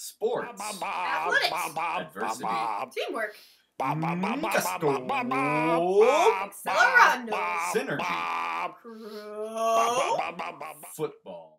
Sports. Athletics. Adversity. Teamwork. Casco. Accelerando. Synergy. Crow. Football.